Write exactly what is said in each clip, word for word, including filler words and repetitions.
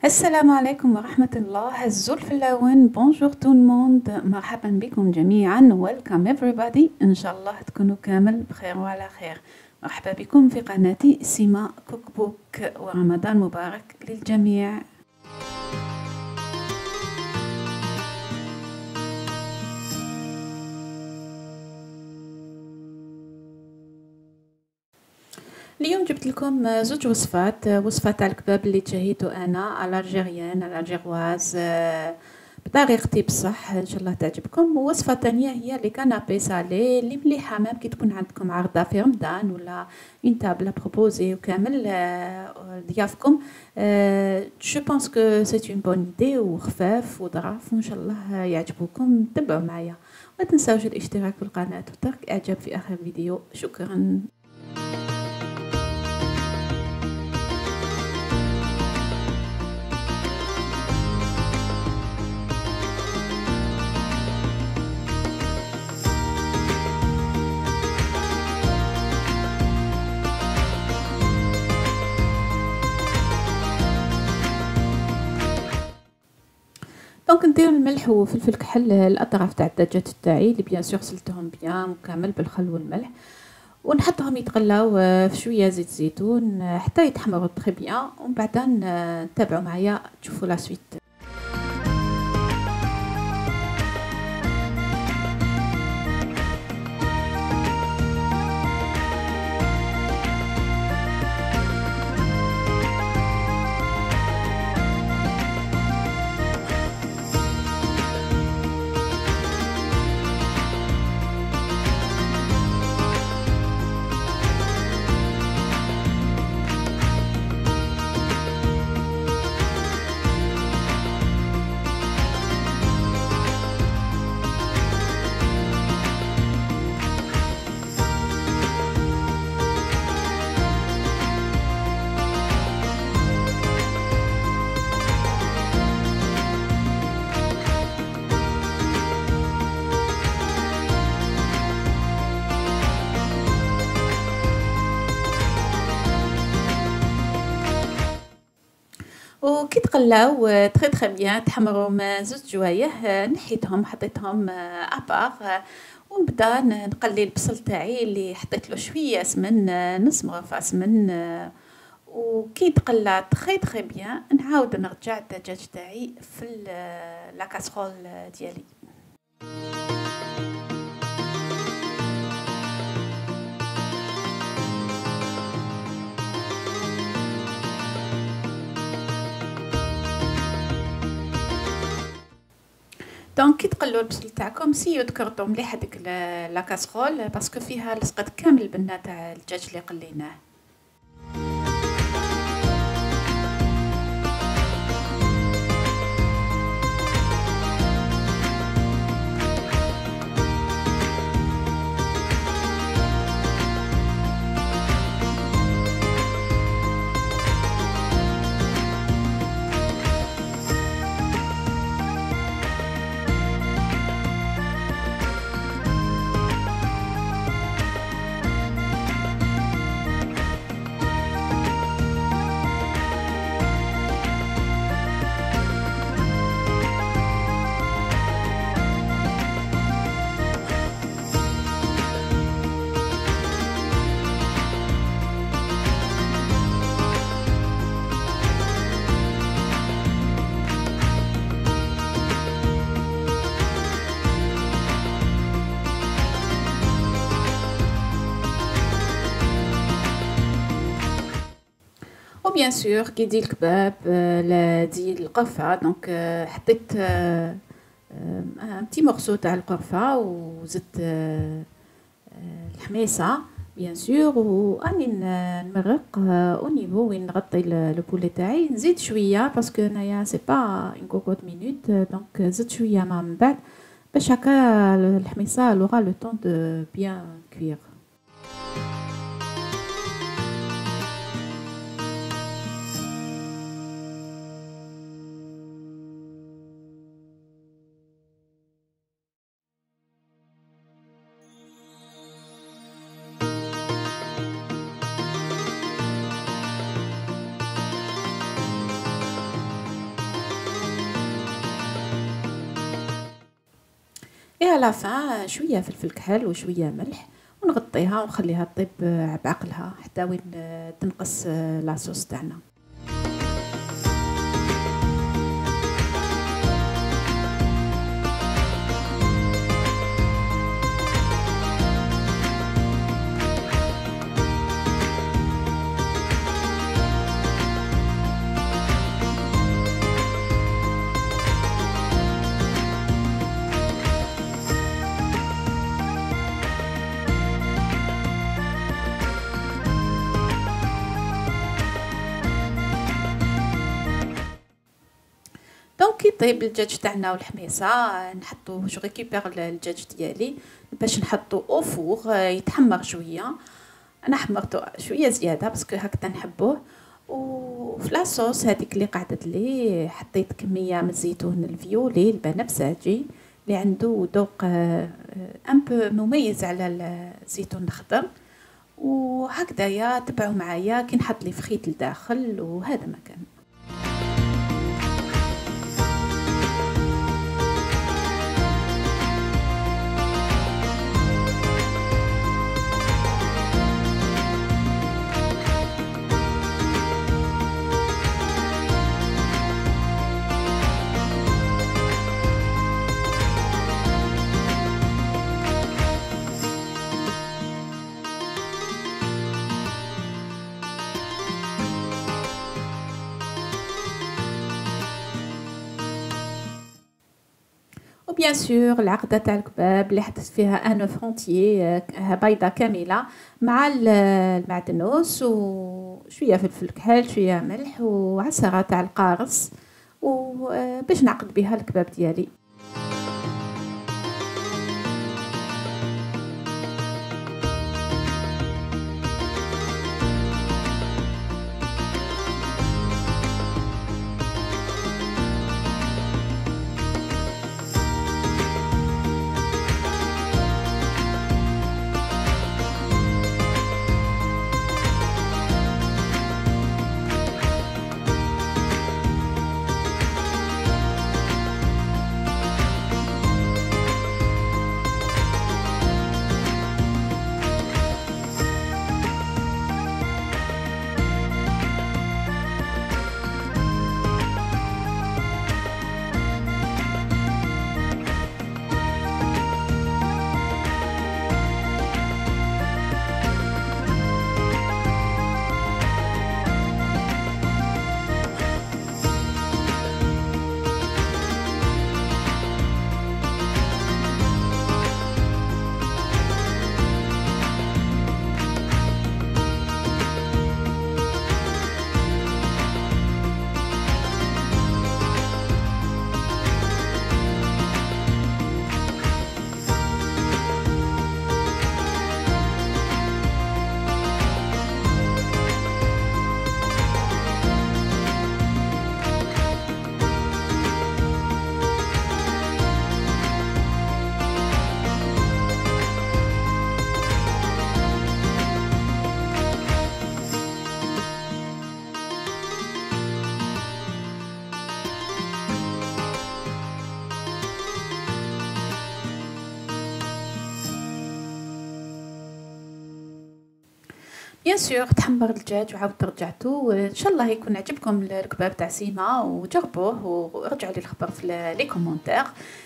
السلام عليكم ورحمة الله. الزلف اللون. بونجور تو الموند، مرحبا بكم جميعا. ويلكم everybody. إن شاء الله تكونوا كامل بخير وعلى خير. مرحبا بكم في قناتي سيما كوك بوك، ورمضان مبارك للجميع. اليوم جبت لكم زوج وصفات، وصفة تاع الكباب اللي تشهيتو انا الالجيريان الالجيرواز بطريقتي بصح، ان شاء الله تعجبكم. ووصفه ثانيه هي لي كانابي سالي اللي مليحه مام كي تكون عندكم عرضه في رمضان ولا اون تابله بروبوزي وكامل ضيافكم. جو بونس كو سي اون بون ايدي وخفاف وظراف، وان شاء الله يعجبوكم. تبعوا معايا، ما تنساوش الاشتراك في القناه وترك اعجاب في اخر فيديو. شكرا. دونك ندير الملح وفلفل كحل الاطراف تاع الدجاج تاعي اللي بيان سور غسلتهم بيان وكامل بالخل والملح، ونحطهم يتغلاو في شويه زيت زيتون حتى يتحمروا تري بيان، ومن بعد نتابعوا معايا تشوفوا لا سويت. وكي تقلاو تري تري بيان تحمروا زوج جوايه، نحيتهم حطيتهم ابار، ونبدا نقلي البصل تاعي اللي حطيت له شويه سمن، نص مغرفه سمن. وكي تقلى تري تري بيان نعاود نرجع الدجاج تاعي في لا كاسرول ديالي. دونك كي تقلوا البصل تاعكم سيو تكرطوا مليح هذيك لا كاسرول باسكو فيها لصقت كامل البنه تاع الدجاج اللي قليناه. وبيان سور كي دير الكباب لا دير القرفه، دونك حطيت ان بتي مورسو تاع القرفه وزدت الحميصه بيان سور، واني نمرق او نيفو وين نغطي لو بولي تاعي. نزيد شويه باسكو هنايا سي با اون كوكوط مينوت، دونك زدت شويه ما من بعد باش هكا الحميصه لوغا لو طون دو بيان كوير. على لا فان شويه فلفل كحل وشويه ملح، ونغطيها ونخليها طيب بعقلها حتى وين تنقص لاصوص تاعنا. دونك كي طيب الدجاج تاعنا والحميصه نحطو جو ريكيبير الدجاج ديالي باش نحطو او فور يتحمر شويه. انا حمرته شويه زياده باسكو هكذا نحبوه. وفي لاصوص هذيك اللي قعدت لي حطيت كميه من الزيتون الفيولي البنفسجي اللي عنده ذوق ان بو مميز على الزيتون الخضر. وهكذايا تبعوا معايا كي نحط لي فخيت لداخل، وهذا ما كان. وبيان سور العقدة تاع الكباب اللي حطيت فيها ان اوف اونتيي بيضة كاملة مع المعدنوس وشوية فلفل كحل شوية ملح وعصرة تاع القارص وباش نعقد بها الكباب ديالي. بيان سور تحمر الدجاج وعاودت رجعته، وان شاء الله يكون عجبكم الكباب تاع سيما وجربوه ورجعوا لي الخبر في لي كومونتير.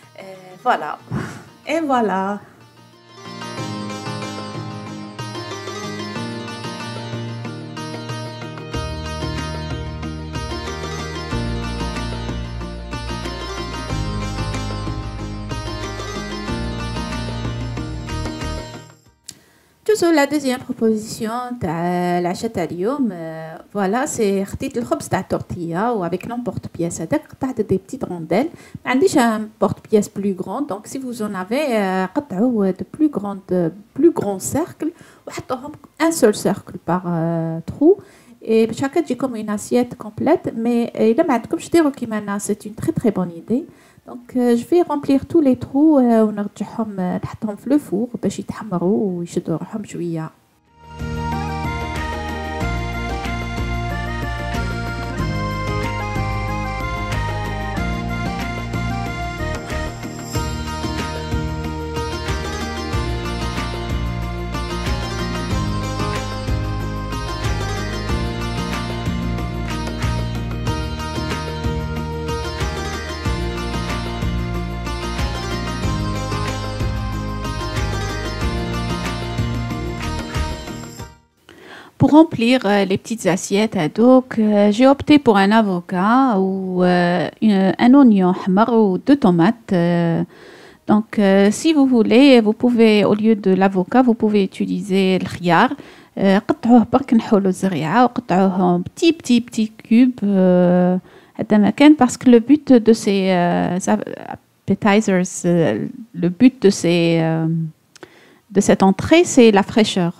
فوالا اي فوالا. جوزو لا دوزيام بروبوزيسيون تاع العشاء تاع اليوم. فوالا سي خديت الخبز تاع التورتيا و افيك نيمبورط بياس هذاك قطعت دي بتيت رونديل. ما عنديش ان بورت بياس بلو غران دونك سي فوز اون افي قطعوا دو بلو غراند بلو غران سيركل وحطوهم ان سول سيركل باغ ترو اي باش هكا تجيكم اون اسييت كومبليت. مي الا ما عندكمش ديروا كيما انا سي اون تري تري بون ايدي. دونك جو في رامبلير تو لي ترو ونرجعهم نحطهم في لو فور باش يتحمروا ويشدوا روحهم شويه. pour remplir euh, les petites assiettes. Donc, euh, j'ai opté pour un avocat ou euh, une- un oignon hamar ou deux tomates. euh. Donc, euh, si vous voulez, vous pouvez, au lieu de l'avocat, vous pouvez utiliser le khiyar. آه، قطعوه برك نحولوا الزريعة وقطعوهم بتي بتي بتي كوب آه، هذا ما كان parce que le but de ces euh, appetizers euh, le but de ces euh, de cette entrée c'est la fraîcheur.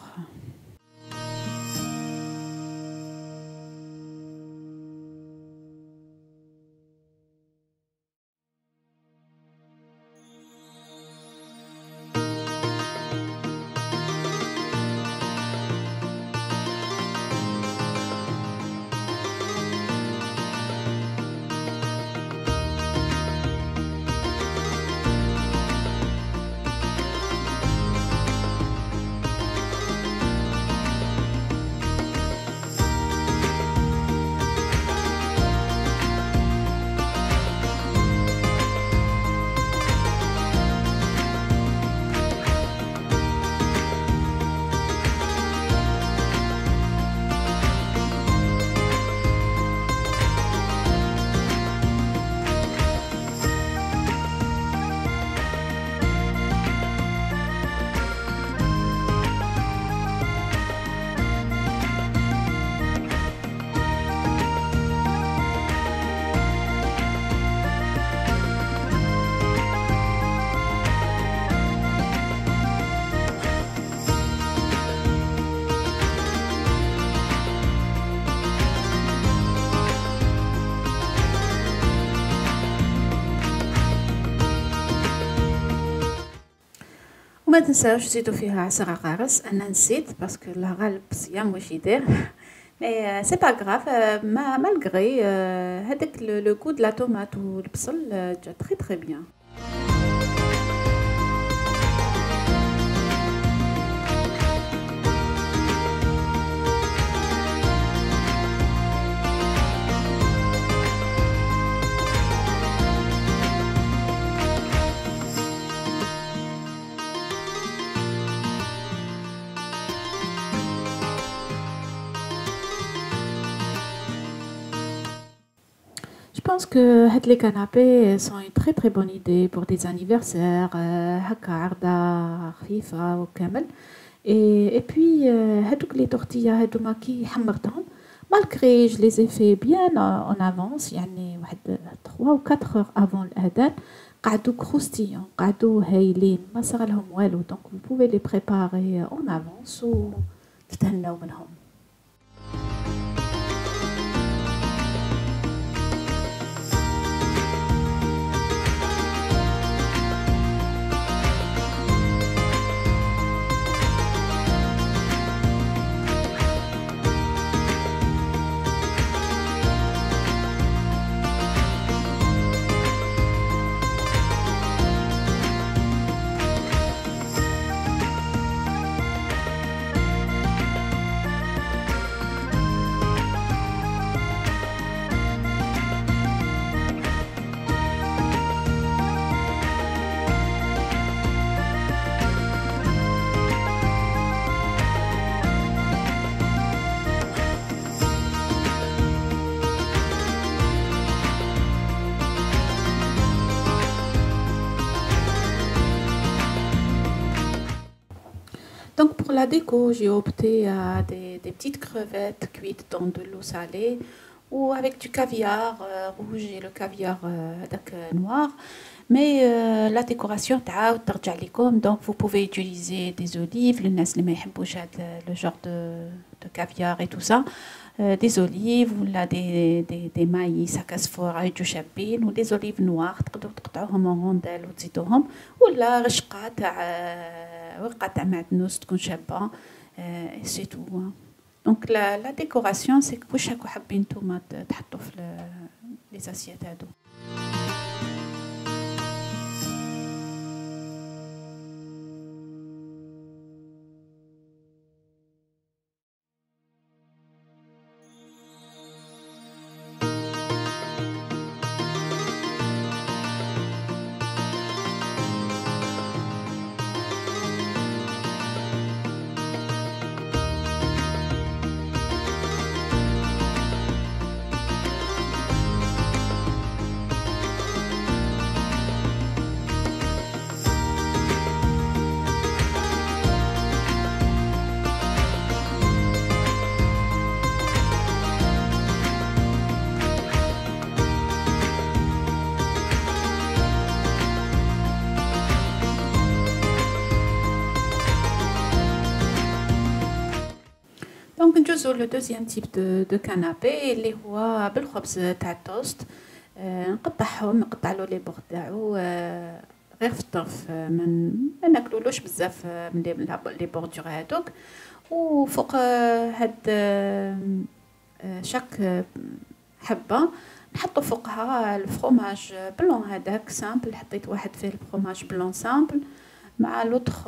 وما تنساوش تزيدوا فيها عصير عقارس. انا نسيت باسكو الله غالب الصيام واش يدير مي سي با غراف. ما مالغري هذاك لو كو دو لا طوماط والبصل جا تري تري بيان. Je pense que هاد les canapés sont une très très bonne idée pour des anniversaires هكا عرضة خفيفة وكامل. et et puis هادوك les tortillas هادوما كي حمرتهم malgré je les ai fait bien en avance يعني واحد trois ou quatre heures avant الأذان قعدوا croustillants قعدوا هايلين ما صار لهم والو. donc vous pouvez les préparer en avance وتتهناو منهم. Donc pour la déco, j'ai opté à des, des petites crevettes cuites dans de l'eau salée ou avec du caviar euh, rouge et le caviar euh, euh, noir. Mais euh, la décoration تعاود ترجع لكم. Donc vous pouvez utiliser des olives, للناس اللي ما يحبوش هذا le genre de, de caviar et tout ça. Euh, des olives ولا des, des, des maïs هكا صفور يجوا شابين و des olives noires تقدروا تقطعوهم en rondelles وتزيدوهم ولا رشقة تاع ورقة تاع معدنوس تكون شابة. et c'est tout. Donc la, la décoration c'est واش راكو حابين نتوما تحطوا في les assiettes هادو. دونك نجوزو لو دوزيام تيب دو دو كانابي اللي هو بالخبز تاع التوست. آه نقطعهم، نقطعلو لي بوغ تاعو آه غير في الطرف، آه من ما ناكلولوش بزاف من لي لي بوردور هادوك. وفوق آه هاد آه شاك آه حبة نحطو فوقها الفرomاج بلون هذاك سامبل، حطيت واحد فيه الفرomاج بلون سامبل مع لوطخ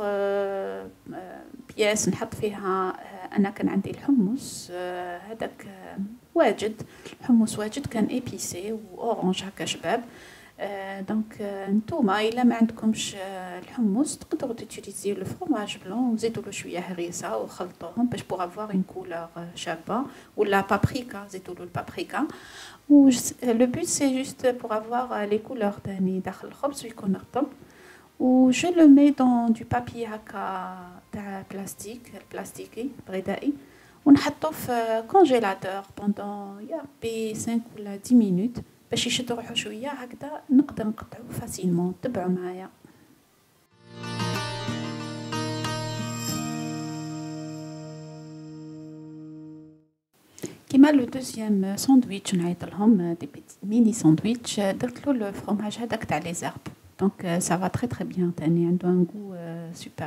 بياس نحط فيها. انا كان عندي الحمص هذاك واجد، الحمص واجد كان ايبيسي واورانج هكا شباب. دونك نتوما الا ما عندكمش الحمص تقدروا تيتيليزي لو فرomاج بلون وزيدوا له شويه هريسه وخلطوهم باش بوغ افوار اون كولور شابه، ولا بابريكا زيدوا له البابريكا. و لو بوت سي جوست بوغ افوار لي كولور تاني داخل الخبز ويكون رطب. و je le mets dans du papier هكا تاع بلاستيك البلاستيكي غذائي، ونحطو في كونجيلاتور بوندون يا بي خمسة ولا عشرة مينوت باش يشد روحو شويه هكذا نقدر نقطعو فاسيلمون. تبعوا معايا. كيما لو دوزيام ساندويتش نعيط لهم دي ميني ساندويتش درت له لو فرomاج هذاك تاع لي زيرب. Donc euh, ça va très très bien, تاني عنده un goût euh, super.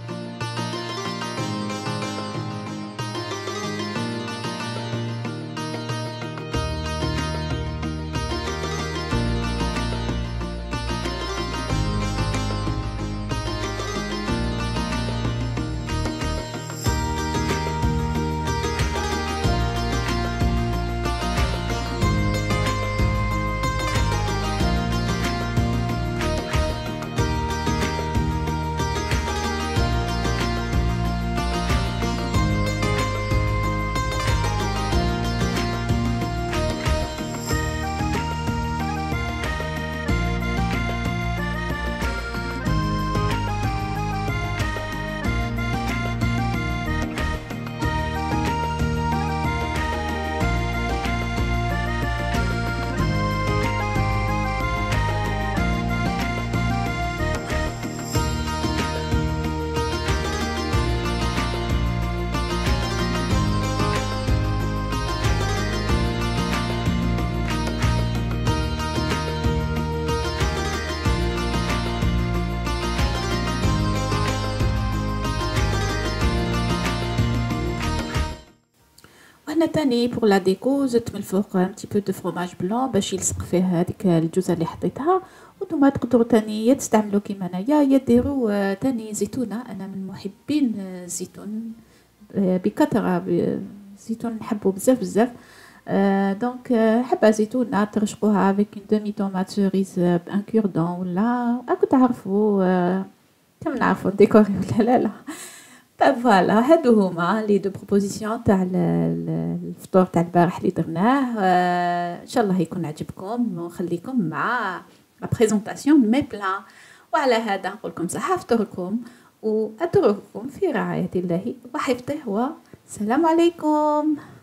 هنا تاني بوغ لا ديكو زدت من الفوق ان بتي بو دو فرomاج بلون باش يلصق فيه هذيك الجزر اللي حطيتها. وانتوما تقدروا تاني يا تستعملوا كيما انايا يا ديروا تاني زيتونه. انا من محبين الزيتون بكثره، الزيتون نحبه بزاف بزاف. دونك حبه زيتونه ترشقوها افيك اون دومي طوماط سوريز بان كوردون ولا راكو تعرفوا كم نعرفوا ديكوري ولا لا لا. فوالا هادو هما لي دو بروبوزيسيون تاع الفطور تاع البارح اللي درناه. ان شاء الله يكون عجبكم ونخليكم مع لا بريزونطاسيون مي بلان. وعلى هذا نقول لكم صحه فطوركم واترككم في رعايه الله وحفظه، والسلام عليكم.